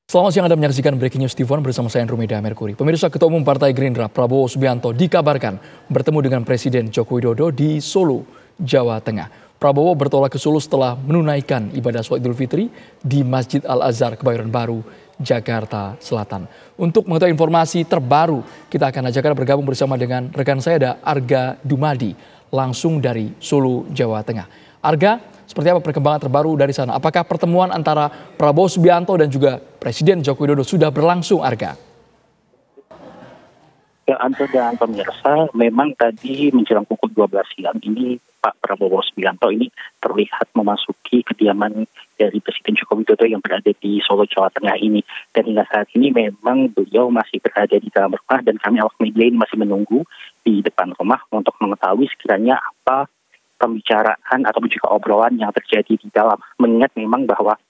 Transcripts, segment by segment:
Selamat siang, Anda menyaksikan Breaking News TV bersama saya Andromeda Merkuri. Pemirsa, Ketua Umum Partai Gerindra Prabowo Subianto dikabarkan bertemu dengan Presiden Joko Widodo di Solo, Jawa Tengah. Prabowo bertolak ke Solo setelah menunaikan ibadah sholat Idul Fitri di Masjid Al-Azhar, Kebayoran Baru, Jakarta Selatan. Untuk mengetahui informasi terbaru, kita akan ajak Anda bergabung bersama dengan rekan saya, ada Arga Dumadi, langsung dari Solo, Jawa Tengah. Arga, seperti apa perkembangan terbaru dari sana? Apakah pertemuan antara Prabowo Subianto dan juga Presiden Joko Widodo sudah berlangsung, Arga? Ya, Anto dan pemirsa, memang tadi menjelang pukul 12 siang ini Pak Prabowo Subianto ini terlihat memasuki kediaman dari Presiden Joko Widodo yang berada di Solo, Jawa Tengah ini. Dan hingga saat ini memang beliau masih berada di dalam rumah dan kami awak media ini masih menunggu di depan rumah untuk mengetahui sekiranya apa pembicaraan atau juga obrolan yang terjadi di dalam. Mengingat memang bahwa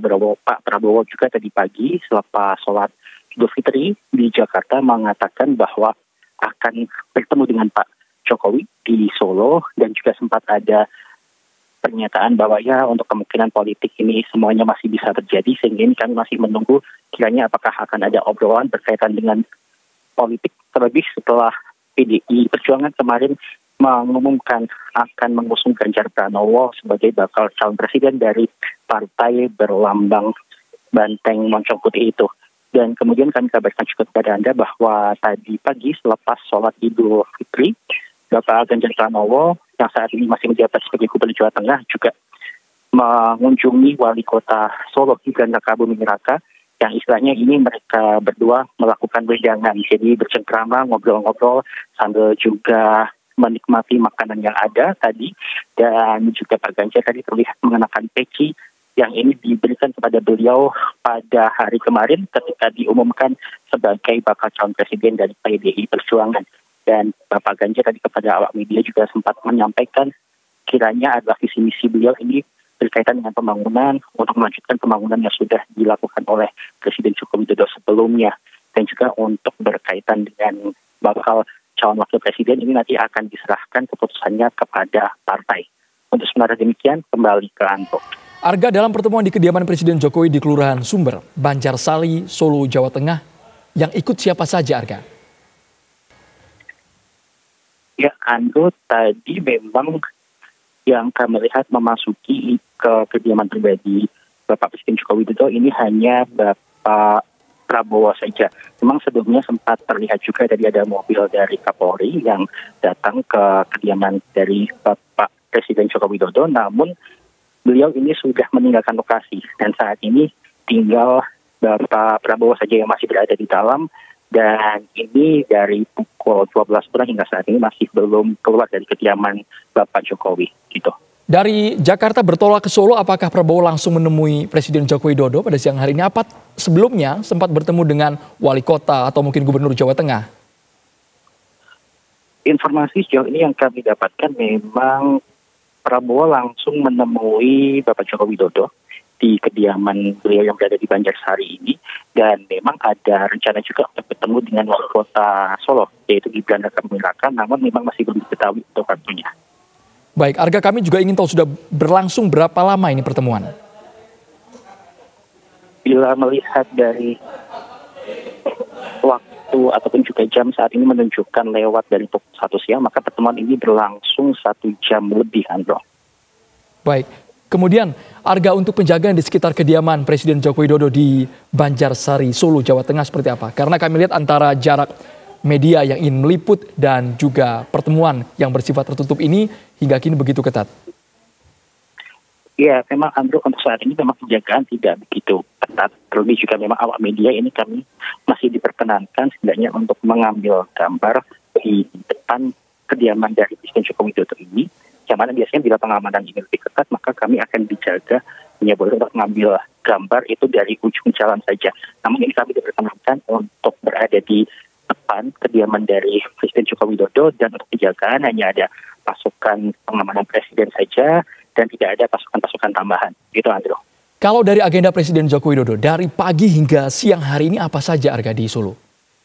Pak Prabowo juga tadi pagi selepas sholat Idul Fitri di Jakarta mengatakan bahwa akan bertemu dengan Pak Jokowi di Solo dan juga sempat ada pernyataan bahwa ya untuk kemungkinan politik ini semuanya masih bisa terjadi, sehingga ini kami masih menunggu kiranya apakah akan ada obrolan berkaitan dengan politik, terlebih setelah PDI Perjuangan kemarin mengumumkan akan mengusung Ganjar Pranowo sebagai bakal calon presiden dari partai berlambang banteng moncong putih itu. Dan kemudian kami kabarkan juga kepada Anda bahwa tadi pagi selepas sholat Idul Fitri, Bapak Ganjar Pranowo yang saat ini masih menjabat sebagai Gubernur Jawa Tengah juga mengunjungi Wali Kota Solo, Gibran Rakabuming Raka, yang istilahnya ini mereka berdua melakukan wedangan, jadi bercengkrama, ngobrol-ngobrol sambil juga menikmati makanan yang ada tadi. Dan juga Pak Ganjar tadi terlihat mengenakan peci yang ini diberikan kepada beliau pada hari kemarin ketika diumumkan sebagai bakal calon presiden dari PDI Perjuangan. Dan Bapak Ganjar tadi kepada awak media juga sempat menyampaikan kiranya adalah visi misi beliau ini berkaitan dengan pembangunan untuk melanjutkan pembangunan yang sudah dilakukan oleh Presiden Joko Widodo sebelumnya, dan juga untuk berkaitan dengan bakal calon wakil presiden ini nanti akan diserahkan keputusannya kepada partai. Untuk sementara demikian, kembali ke Anto. Arga, dalam pertemuan di kediaman Presiden Jokowi di Kelurahan Sumber, Banjarsari, Solo, Jawa Tengah, yang ikut siapa saja, Arga? Ya, Anto, tadi memang yang kami lihat memasuki ke kediaman pribadi Bapak Presiden Joko Widodo ini hanya Bapak Prabowo saja. Memang sebelumnya sempat terlihat juga tadi ada mobil dari Kapolri yang datang ke kediaman dari Bapak Presiden Joko Widodo, namun beliau ini sudah meninggalkan lokasi dan saat ini tinggal Bapak Prabowo saja yang masih berada di dalam, dan ini dari pukul 12 kurang hingga saat ini masih belum keluar dari kediaman Bapak Jokowi gitu. Dari Jakarta bertolak ke Solo, apakah Prabowo langsung menemui Presiden Joko Widodo pada siang hari ini? Apa sebelumnya sempat bertemu dengan wali kota atau mungkin Gubernur Jawa Tengah? Informasi sejauh ini yang kami dapatkan memang Prabowo langsung menemui Bapak Joko Widodo di kediaman beliau yang berada di Banjarsari ini, dan memang ada rencana juga untuk bertemu dengan wali kota Solo, yaitu Gibran Rakabuming Raka, namun memang masih belum diketahui untuk waktunya. Baik, Arga, kami juga ingin tahu sudah berlangsung berapa lama ini pertemuan? Bila melihat dari waktu ataupun juga jam saat ini menunjukkan lewat dari pukul 1 siang, maka pertemuan ini berlangsung 1 jam lebih, Andro. Baik, kemudian Arga, untuk penjagaan di sekitar kediaman Presiden Joko Widodo di Banjarsari, Solo, Jawa Tengah seperti apa? Karena kami lihat antara jarak media yang ingin meliput dan juga pertemuan yang bersifat tertutup ini hingga kini begitu ketat. Ya, memang Andrew, untuk saat ini memang penjagaan tidak begitu ketat. Terlebih juga memang awak media ini kami masih diperkenankan setidaknya untuk mengambil gambar di depan kediaman dari Presiden Joko Widodo ini. Yang mana biasanya bila pengamanan ini lebih ketat, maka kami akan dijaga hanya boleh untuk mengambil gambar itu dari ujung jalan saja. Namun ini kami diperkenankan untuk berada di depan kediaman dari Presiden Joko Widodo, dan untuk penjagaan hanya ada pasukan pengamanan presiden saja dan tidak ada pasukan-pasukan tambahan. Gitu, Andrew. Kalau dari agenda Presiden Joko Widodo dari pagi hingga siang hari ini apa saja, Arga, di Solo?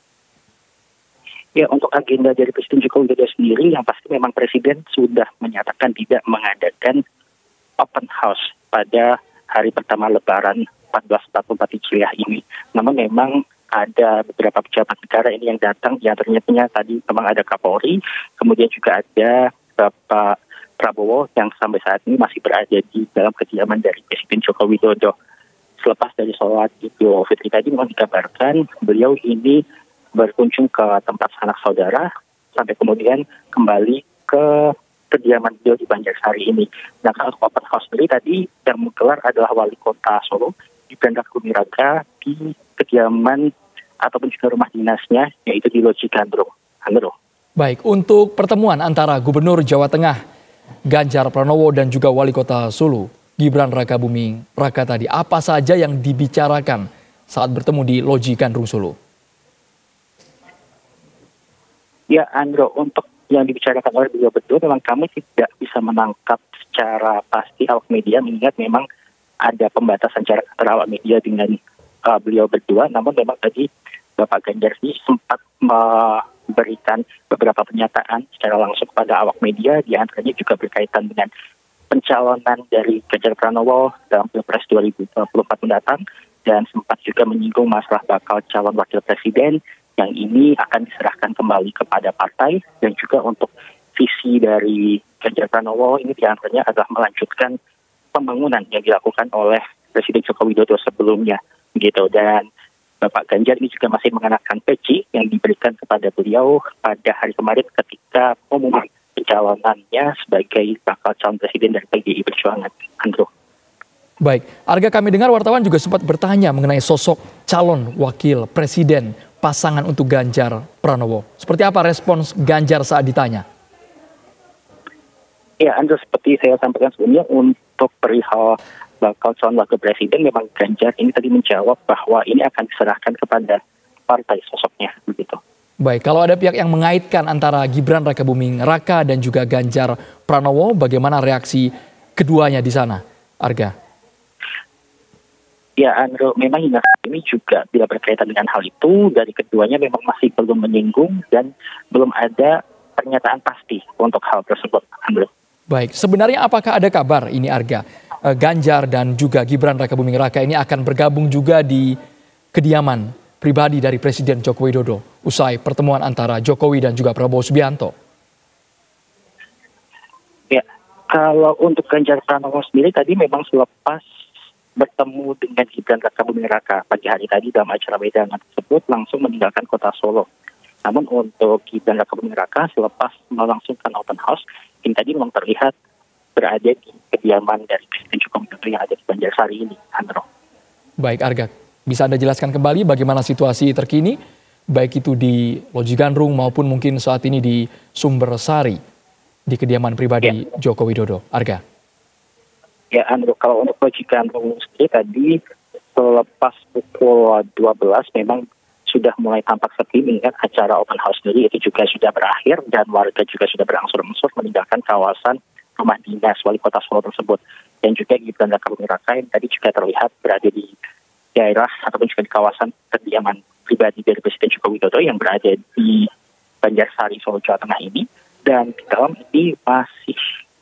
Ya, untuk agenda dari Presiden Joko Widodo sendiri yang pasti memang Presiden sudah menyatakan tidak mengadakan open house pada hari pertama Lebaran 1444 Hijriah ini. Namun memang ada beberapa pejabat negara ini yang datang, yang ternyata tadi memang ada Kapolri, kemudian juga ada Bapak Prabowo yang sampai saat ini masih berada di dalam kediaman dari Presiden Joko Widodo. Selepas dari sholat Idul Fitri tadi memang dikabarkan beliau ini berkunjung ke tempat sanak saudara sampai kemudian kembali ke kediaman beliau di Banjarsari ini. Nah, kalau open house sendiri tadi yang menggelar adalah Wali Kota Solo, Gibran Rakabuming Raka, di kediaman ataupun juga rumah dinasnya, yaitu di Loji Gandrung. Baik, untuk pertemuan antara Gubernur Jawa Tengah Ganjar Pranowo dan juga Wali Kota Solo Gibran Rakabuming Raka tadi, apa saja yang dibicarakan saat bertemu di Loji Gandrung Solo? Ya, Andro, untuk yang dibicarakan oleh beliau berdua memang kami tidak bisa menangkap secara pasti awak media, mengingat memang ada pembatasan jarak antara awak media dengan beliau berdua. Namun memang tadi Bapak Ganjar ini sempat memberikan beberapa pernyataan secara langsung kepada awak media, di antaranya juga berkaitan dengan pencalonan dari Ganjar Pranowo dalam Pilpres 2024 mendatang, dan sempat juga menyinggung masalah bakal calon wakil presiden yang ini akan diserahkan kembali kepada partai, dan juga untuk visi dari Ganjar Pranowo ini diantaranya adalah melanjutkan pembangunan yang dilakukan oleh Presiden Joko Widodo sebelumnya, gitu. Dan Bapak Ganjar ini juga masih mengenakan peci yang diberikan kepada beliau pada hari kemarin ketika pengumuman pencalonannya sebagai bakal calon presiden dari PDI Perjuangan. Andrew. Baik, Arga, kami dengar wartawan juga sempat bertanya mengenai sosok calon wakil presiden pasangan untuk Ganjar Pranowo. Seperti apa respons Ganjar saat ditanya? Ya, Andrew, seperti saya sampaikan sebelumnya, untuk perihal bakal calon wakil presiden, memang Ganjar ini tadi menjawab bahwa ini akan diserahkan kepada partai sosoknya, begitu. Baik, kalau ada pihak yang mengaitkan antara Gibran Rakabuming Raka dan juga Ganjar Pranowo, bagaimana reaksi keduanya di sana, Arga? Ya, Andrew, memang hingga saat ini juga bila berkaitan dengan hal itu, dari keduanya memang masih belum menyinggung dan belum ada pernyataan pasti untuk hal tersebut, Andrew. Baik, sebenarnya apakah ada kabar ini, Arga, Ganjar dan juga Gibran Rakabuming Raka ini akan bergabung juga di kediaman pribadi dari Presiden Joko Widodo usai pertemuan antara Jokowi dan juga Prabowo Subianto? Ya, kalau untuk Ganjar Pranowo sendiri tadi memang selepas bertemu dengan Gibran Rakabuming Raka pagi hari tadi dalam acara wedangan tersebut langsung meninggalkan kota Solo. Namun untuk Gibran Rakabuming Raka selepas melangsungkan open house, ini tadi memang terlihat berada di kediaman dari Presiden Joko Widodo yang ada di Banjarsari ini, Andro. Baik, Arga, bisa Anda jelaskan kembali bagaimana situasi terkini, baik itu di Loji Gandrung maupun mungkin saat ini di Sumbersari, di kediaman pribadi Joko Widodo, Arga? Ya, Andro, kalau untuk Loji Gandrung sendiri tadi selepas pukul 12 memang sudah mulai tampak sepi, mengingat acara open house sendiri itu juga sudah berakhir dan warga juga sudah berangsur-angsur meninggalkan kawasan rumah dinas Wali Kota Solo tersebut. Dan juga Gibran Rakabuming Raka yang tadi juga terlihat berada di daerah ataupun juga di kawasan kediaman pribadi dari Presiden Joko Widodo yang berada di Banjarsari, Solo, Jawa Tengah ini. Dan di dalam ini masih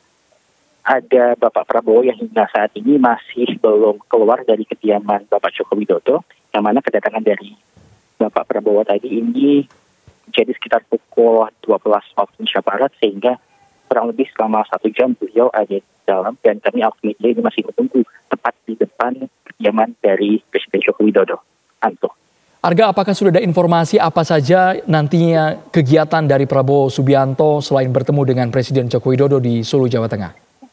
ada Bapak Prabowo yang hingga saat ini masih belum keluar dari kediaman Bapak Joko Widodo, yang mana kedatangan dari Bapak Prabowo tadi ini jadi sekitar pukul 12 waktu Indonesia Barat, sehingga kurang lebih selama 1 jam beliau ada di dalam, dan kami awak media ini masih menunggu tepat di depan kediaman dari Presiden Joko Widodo. Anto. Arga, apakah sudah ada informasi apa saja nantinya kegiatan dari Prabowo Subianto selain bertemu dengan Presiden Joko Widodo di Solo, Jawa Tengah?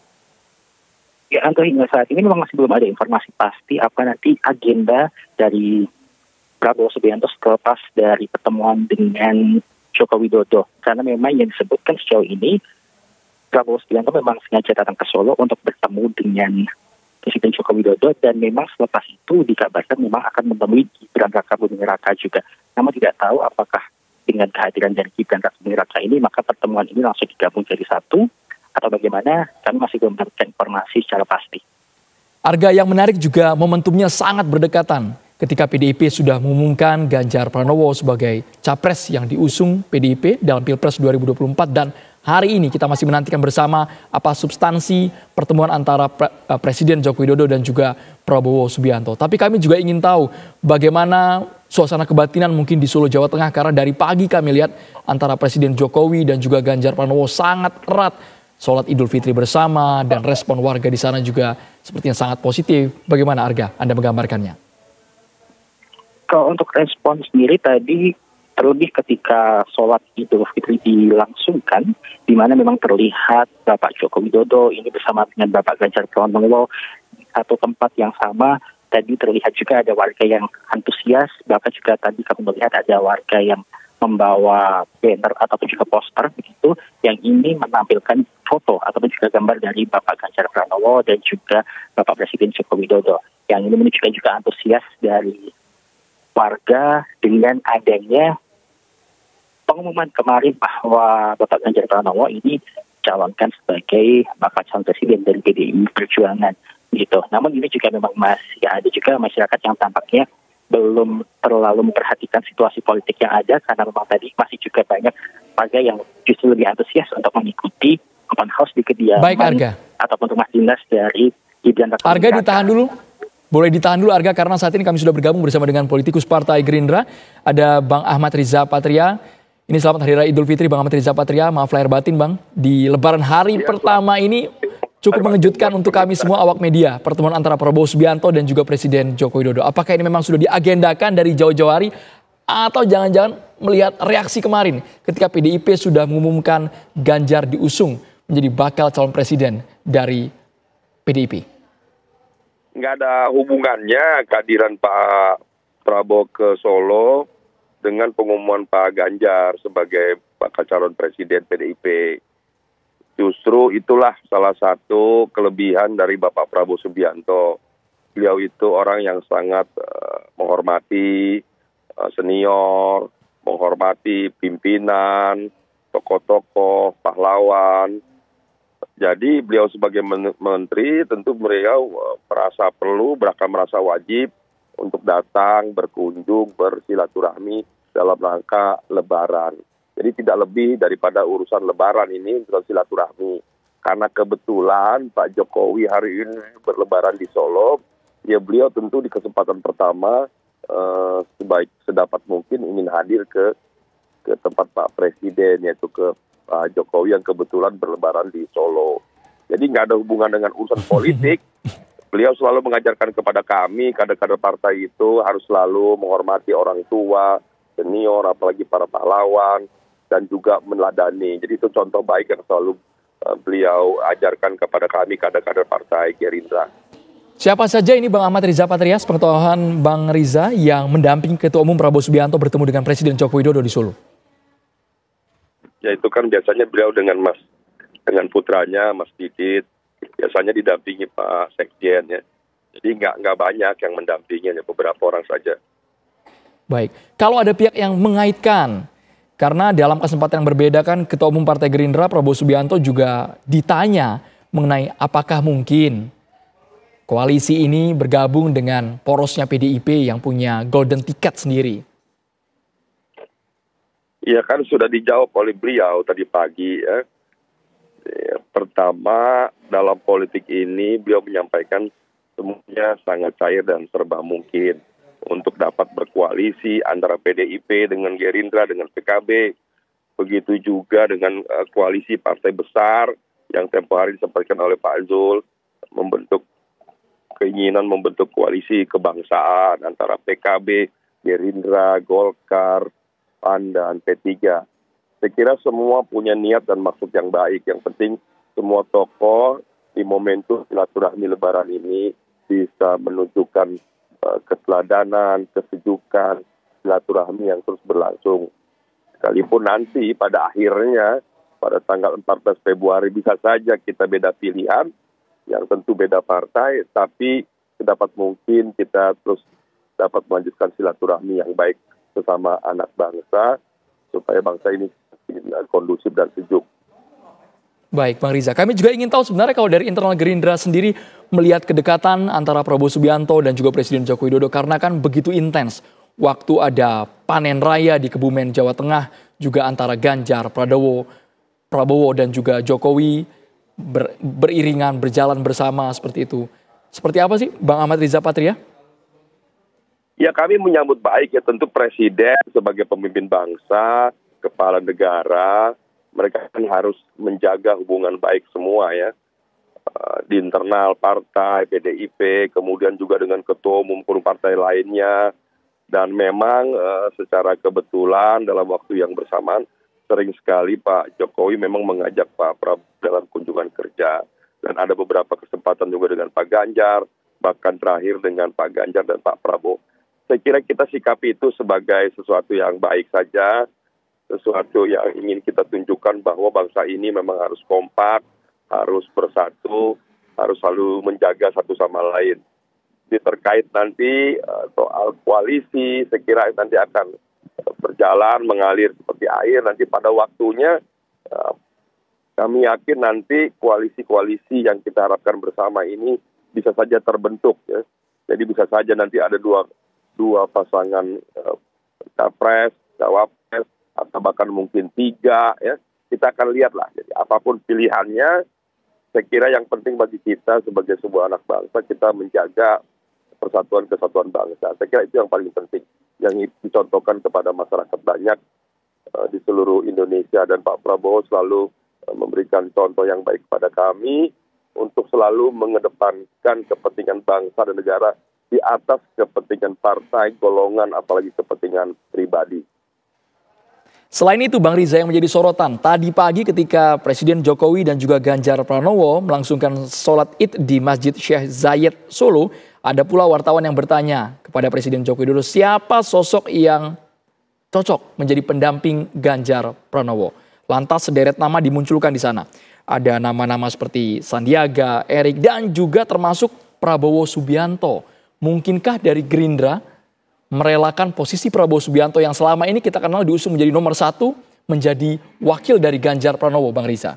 Ya, Anto, hingga saat ini memang masih belum ada informasi pasti apa nanti agenda dari Prabowo Subianto selepas dari pertemuan dengan Joko Widodo. Karena memang yang disebutkan sejauh ini, Prabowo Subianto memang sengaja datang ke Solo untuk bertemu dengan Presiden Joko Widodo, dan memang selepas itu dikabarkan memang akan menemui Gibran Rakabuming Raka juga. Namun tidak tahu apakah dengan kehadiran dari Gibran Rakabuming Raka ini maka pertemuan ini langsung digabung jadi satu, atau bagaimana, kami masih belum mendapatkan informasi secara pasti. Arga, yang menarik juga momentumnya sangat berdekatan ketika PDIP sudah mengumumkan Ganjar Pranowo sebagai capres yang diusung PDIP dalam Pilpres 2024, dan hari ini kita masih menantikan bersama apa substansi pertemuan antara Presiden Joko Widodo dan juga Prabowo Subianto. Tapi kami juga ingin tahu bagaimana suasana kebatinan mungkin di Solo, Jawa Tengah, karena dari pagi kami lihat antara Presiden Jokowi dan juga Ganjar Pranowo sangat erat. Sholat Idul Fitri bersama dan respon warga di sana juga sepertinya sangat positif. Bagaimana Arga, Anda menggambarkannya? Kalau untuk respon sendiri tadi, terlebih ketika sholat Idul Fitri dilangsungkan, di mana memang terlihat Bapak Joko Widodo ini bersama dengan Bapak Ganjar Pranowo di satu tempat yang sama. Tadi terlihat juga ada warga yang antusias, bahkan juga tadi kami melihat ada warga yang membawa banner ataupun juga poster begitu, yang ini menampilkan foto ataupun juga gambar dari Bapak Ganjar Pranowo dan juga Bapak Presiden Joko Widodo. Yang ini menunjukkan juga antusias dari warga dengan adanya pengumuman kemarin bahwa Bapak Ganjar Pranowo ini calonkan sebagai bakal calon presiden dari PDI Perjuangan gitu. Namun ini juga memang masih ada juga masyarakat yang tampaknya belum terlalu memperhatikan situasi politik yang ada, karena memang tadi masih juga banyak warga yang justru lebih antusias untuk mengikuti open house di kediaman ataupun rumah dinas dari Gibran Raka. Arga ditahan dulu. Boleh ditahan dulu Arga, karena saat ini kami sudah bergabung bersama dengan politikus Partai Gerindra. Ada Bang Ahmad Riza Patria. Ini selamat Hari Raya Idul Fitri Bang Ahmad Riza Patria. Maaf lahir batin Bang. Di lebaran hari pertama ini cukup mengejutkan untuk kami semua awak media. Pertemuan antara Prabowo Subianto dan juga Presiden Joko Widodo. Apakah ini memang sudah diagendakan dari jauh-jauh hari? Atau jangan-jangan melihat reaksi kemarin ketika PDIP sudah mengumumkan Ganjar diusung menjadi bakal calon presiden dari PDIP? Nggak ada hubungannya kehadiran Pak Prabowo ke Solo dengan pengumuman Pak Ganjar sebagai bakal calon presiden PDIP. Justru itulah salah satu kelebihan dari Bapak Prabowo Subianto. Beliau itu orang yang sangat menghormati senior, menghormati pimpinan, tokoh-tokoh, pahlawan. Jadi beliau sebagai menteri tentu beliau merasa perlu, bahkan merasa wajib untuk datang, berkunjung, bersilaturahmi dalam rangka Lebaran. Jadi tidak lebih daripada urusan Lebaran ini untuk silaturahmi. Karena kebetulan Pak Jokowi hari ini berlebaran di Solo, ya beliau tentu di kesempatan pertama sedapat mungkin ingin hadir ke tempat Pak Presiden, yaitu ke Pak Jokowi yang kebetulan berlebaran di Solo. Jadi nggak ada hubungan dengan urusan politik. Beliau selalu mengajarkan kepada kami, kader-kader partai itu harus selalu menghormati orang tua, senior, apalagi para pahlawan, dan juga meneladani. Jadi itu contoh baik yang selalu beliau ajarkan kepada kami, kader-kader Partai Gerindra. Siapa saja ini Bang Ahmad Riza Patria, pengetahuan Bang Riza yang mendampingi Ketua Umum Prabowo Subianto bertemu dengan Presiden Joko Widodo di Solo? Ya itu kan biasanya beliau dengan putranya Mas Didit, biasanya didampingi Pak Sekjen ya. Jadi nggak banyak yang mendampingi, beberapa orang saja. Baik, kalau ada pihak yang mengaitkan, karena dalam kesempatan yang berbeda kan Ketua Umum Partai Gerindra Prabowo Subianto juga ditanya mengenai apakah mungkin koalisi ini bergabung dengan porosnya PDIP yang punya golden ticket sendiri. Iya kan sudah dijawab oleh beliau tadi pagi ya. Pertama, dalam politik ini beliau menyampaikan semuanya sangat cair dan serba mungkin untuk dapat berkoalisi antara PDIP dengan Gerindra, dengan PKB. Begitu juga dengan koalisi partai besar yang tempo hari disampaikan oleh Pak Zul, keinginan membentuk koalisi kebangsaan antara PKB, Gerindra, Golkar, PAN, dan P3. Saya kira semua punya niat dan maksud yang baik. Yang penting semua tokoh di momentum silaturahmi Lebaran ini bisa menunjukkan keteladanan, kesejukan, silaturahmi yang terus berlangsung. Sekalipun nanti pada akhirnya, pada tanggal 14 Februari bisa saja kita beda pilihan, yang tentu beda partai, tapi sedapat mungkin kita terus dapat melanjutkan silaturahmi yang baik sesama anak bangsa, supaya bangsa ini kondusif dan sejuk. Baik Bang Riza, kami juga ingin tahu sebenarnya kalau dari internal Gerindra sendiri melihat kedekatan antara Prabowo Subianto dan juga Presiden Joko Widodo, karena kan begitu intens. Waktu ada panen raya di Kebumen, Jawa Tengah, juga antara Ganjar, Prabowo Prabowo dan juga Jokowi beriringan, berjalan bersama seperti itu. Seperti apa sih Bang Ahmad Riza Patria? Ya, kami menyambut baik ya, tentu Presiden sebagai pemimpin bangsa, kepala negara, mereka kan harus menjaga hubungan baik semua ya, di internal partai, PDIP, kemudian juga dengan ketua umum partai lainnya. Dan memang secara kebetulan dalam waktu yang bersamaan, sering sekali Pak Jokowi memang mengajak Pak Prabowo dalam kunjungan kerja. Dan ada beberapa kesempatan juga dengan Pak Ganjar, bahkan terakhir dengan Pak Ganjar dan Pak Prabowo. Saya kira kita sikapi itu sebagai sesuatu yang baik saja, sesuatu yang ingin kita tunjukkan bahwa bangsa ini memang harus kompak, harus bersatu, harus selalu menjaga satu sama lain. Terkait nanti soal koalisi, saya kira nanti akan berjalan, mengalir seperti air. Nanti pada waktunya kami yakin nanti koalisi-koalisi yang kita harapkan bersama ini bisa saja terbentuk. Ya. Jadi bisa saja nanti ada dua pasangan capres, cawapres, atau bahkan mungkin 3. Ya. Kita akan lihatlah. Jadi apapun pilihannya, saya kira yang penting bagi kita sebagai sebuah anak bangsa, kita menjaga persatuan kesatuan bangsa. Saya kira itu yang paling penting, yang dicontohkan kepada masyarakat banyak di seluruh Indonesia, dan Pak Prabowo selalu memberikan contoh yang baik kepada kami untuk selalu mengedepankan kepentingan bangsa dan negara di atas kepentingan partai, golongan, apalagi kepentingan pribadi. Selain itu Bang Riza, yang menjadi sorotan tadi pagi ketika Presiden Jokowi dan juga Ganjar Pranowo melangsungkan sholat id di Masjid Syekh Zayed Solo, ada pula wartawan yang bertanya kepada Presiden Joko Widodo siapa sosok yang cocok menjadi pendamping Ganjar Pranowo. Lantas sederet nama dimunculkan di sana. Ada nama-nama seperti Sandiaga, Erik, dan juga termasuk Prabowo Subianto. Mungkinkah dari Gerindra merelakan posisi Prabowo Subianto yang selama ini kita kenal diusung menjadi nomor 1 menjadi wakil dari Ganjar Pranowo, Bang Riza?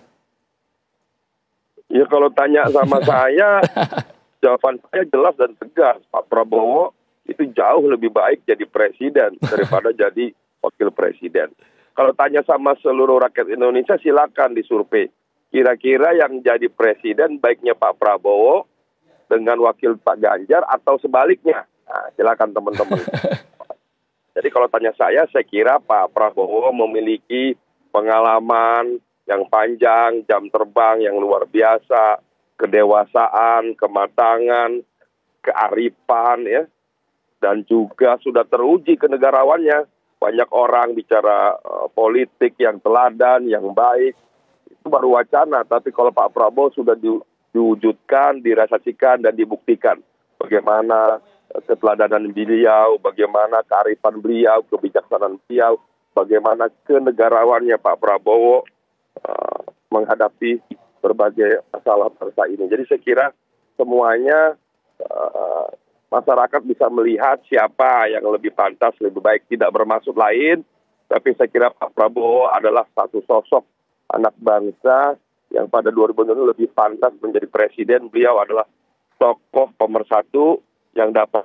Ya, kalau tanya sama saya, jawaban saya jelas dan tegas. Pak Prabowo itu jauh lebih baik jadi presiden daripada jadi wakil presiden. Kalau tanya sama seluruh rakyat Indonesia, silakan disurvei. Kira-kira yang jadi presiden baiknya Pak Prabowo dengan wakil Pak Ganjar atau sebaliknya? Nah, silakan teman-teman. Jadi kalau tanya saya kira Pak Prabowo memiliki pengalaman yang panjang, jam terbang yang luar biasa, kedewasaan, kematangan, kearifan, ya, dan juga sudah teruji kenegarawannya. Banyak orang bicara politik yang teladan, yang baik, itu baru wacana. Tapi kalau Pak Prabowo sudah diwujudkan, dirasasikan, dan dibuktikan bagaimana keteladanan beliau, bagaimana kearifan beliau, kebijaksanaan beliau, bagaimana kenegarawannya Pak Prabowo menghadapi berbagai masalah bangsa ini. Jadi saya kira semuanya masyarakat bisa melihat siapa yang lebih pantas, lebih baik, tidak bermaksud lain. Tapi saya kira Pak Prabowo adalah satu sosok anak bangsa yang pada 2020 lebih pantas menjadi presiden. Beliau adalah tokoh pemersatu yang dapat.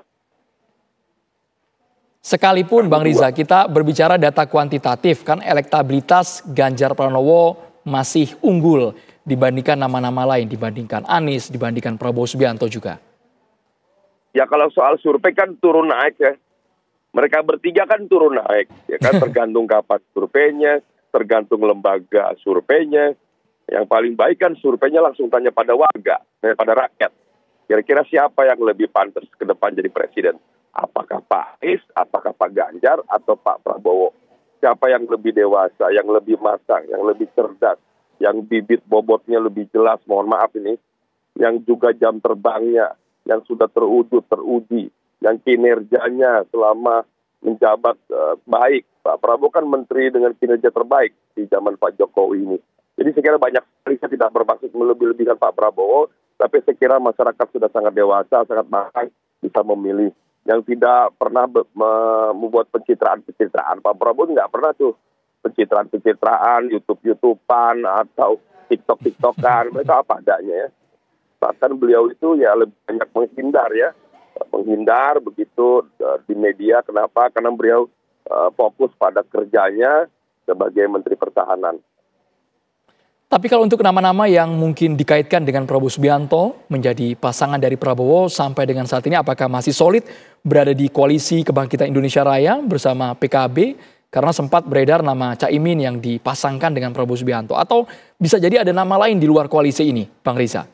Sekalipun Bang Riza, kita berbicara data kuantitatif, kan elektabilitas Ganjar Pranowo masih unggul dibandingkan nama-nama lain, dibandingkan Anies, dibandingkan Prabowo Subianto juga. Ya kalau soal survei kan turun naik ya. Mereka bertiga kan turun naik, ya kan, tergantung kapan surveinya, tergantung lembaga surveinya. Yang paling baik kan surveinya langsung tanya pada warga, pada rakyat. Kira-kira siapa yang lebih pantas ke depan jadi presiden? Apakah Pak Anies, apakah Pak Ganjar, atau Pak Prabowo? Siapa yang lebih dewasa, yang lebih matang, yang lebih cerdas, yang bibit bobotnya lebih jelas, mohon maaf ini, yang juga jam terbangnya, yang sudah teruji, yang kinerjanya selama menjabat baik. Pak Prabowo kan menteri dengan kinerja terbaik di zaman Pak Jokowi ini. Jadi saya kira banyak sekali, saya tidak bermaksud melebih-lebihkan Pak Prabowo, tapi saya kira masyarakat sudah sangat dewasa, sangat matang, bisa memilih. Yang tidak pernah membuat pencitraan-pencitraan. Pak Prabowo nggak pernah tuh pencitraan-pencitraan, YouTube-YouTubean, atau TikTok-TikTokan, mereka apa adanya ya. Bahkan beliau itu ya lebih banyak menghindar ya. Menghindar begitu di media. Kenapa? Karena beliau fokus pada kerjanya sebagai Menteri Pertahanan. Tapi kalau untuk nama-nama yang mungkin dikaitkan dengan Prabowo Subianto menjadi pasangan dari Prabowo sampai dengan saat ini, apakah masih solid berada di koalisi Kebangkitan Indonesia Raya bersama PKB? Karena sempat beredar nama Caimin yang dipasangkan dengan Prabowo Subianto. Atau bisa jadi ada nama lain di luar koalisi ini, Bang Riza?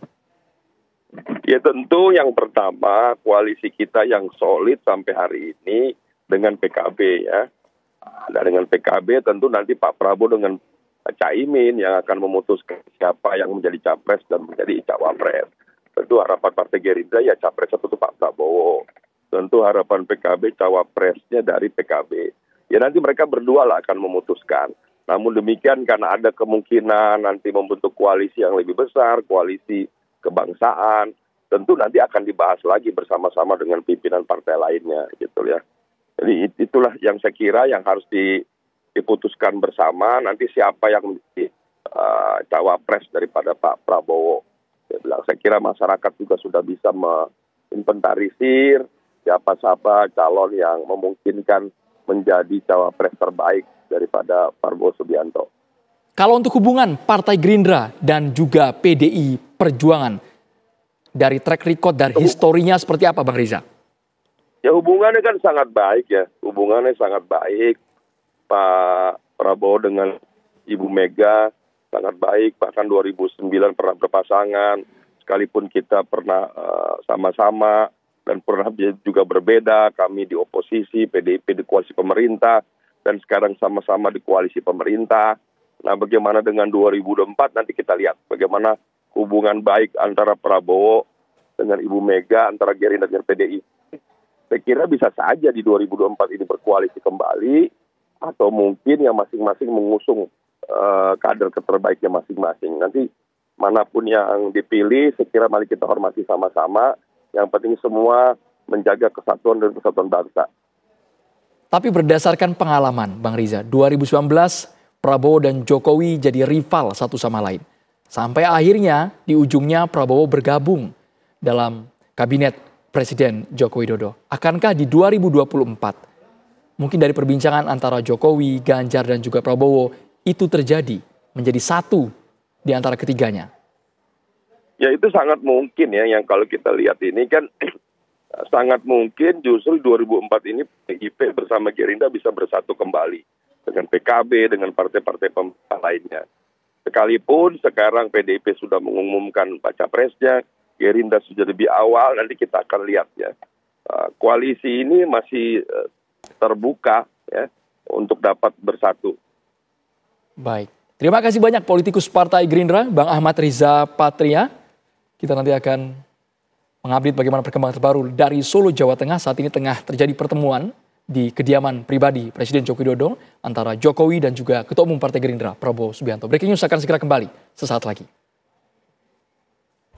Ya tentu yang pertama koalisi kita yang solid sampai hari ini dengan PKB ya. Dan dengan PKB tentu nanti Pak Prabowo dengan Caimin yang akan memutuskan siapa yang menjadi capres dan menjadi cawapres. Tentu harapan Partai Gerindra ya capres itu Pak Prabowo. Tentu harapan PKB cawapresnya dari PKB. Ya nanti mereka berdua lah akan memutuskan. Namun demikian karena ada kemungkinan nanti membentuk koalisi yang lebih besar, koalisi kebangsaan, tentu nanti akan dibahas lagi bersama-sama dengan pimpinan partai lainnya gitu ya. Jadi itulah yang saya kira yang harus diputuskan bersama nanti siapa yang menjadi cawapres daripada Pak Prabowo. Saya kira masyarakat juga sudah bisa menginventarisir siapa calon yang memungkinkan menjadi cawapres terbaik daripada Prabowo Subianto. Kalau untuk hubungan Partai Gerindra dan juga PDI Perjuangan dari track record dari historinya seperti apa, Bang Riza? Ya hubungannya kan sangat baik ya, hubungannya sangat baik. Pak Prabowo dengan Ibu Mega sangat baik, bahkan 2009 pernah berpasangan, sekalipun kita pernah sama-sama dan pernah juga berbeda, kami di oposisi, PDIP di koalisi pemerintah, dan sekarang sama-sama di koalisi pemerintah. Nah bagaimana dengan 2024 nanti kita lihat bagaimana hubungan baik antara Prabowo dengan Ibu Mega, antara Gerindra dan PDI. Saya kira bisa saja di 2024 ini berkoalisi kembali, atau mungkin yang masing-masing mengusung kader terbaiknya masing-masing. Nanti manapun yang dipilih, saya kira mari kita hormati sama-sama. Yang penting semua menjaga kesatuan dan kesatuan bangsa. Tapi berdasarkan pengalaman, Bang Riza, 2019 Prabowo dan Jokowi jadi rival satu sama lain. Sampai akhirnya di ujungnya Prabowo bergabung dalam kabinet Presiden Joko Widodo. Akankah di 2024 mungkin dari perbincangan antara Jokowi, Ganjar, dan juga Prabowo, itu terjadi menjadi satu di antara ketiganya? Ya itu sangat mungkin ya, yang kalau kita lihat ini kan sangat mungkin justru 2004 ini PDIP bersama Gerindra bisa bersatu kembali dengan PKB, dengan partai-partai pemerintah lainnya. Sekalipun sekarang PDIP sudah mengumumkan baca presnya, Gerindra sudah lebih awal, nanti kita akan lihat ya. Koalisi ini masih terbuka ya untuk dapat bersatu. Baik, terima kasih banyak politikus Partai Gerindra, Bang Ahmad Riza Patria. Kita nanti akan mengupdate bagaimana perkembangan terbaru dari Solo, Jawa Tengah. Saat ini tengah terjadi pertemuan di kediaman pribadi Presiden Joko Widodo antara Jokowi dan juga Ketua Umum Partai Gerindra Prabowo Subianto. Breaking News akan segera kembali sesaat lagi.